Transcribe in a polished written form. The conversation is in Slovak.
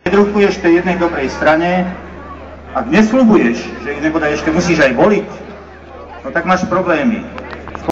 Nedrukuješ tej jednej dobrej strane, ak nesľubuješ, že ich nebodaj ešte musíš aj voliť, no tak máš problémy.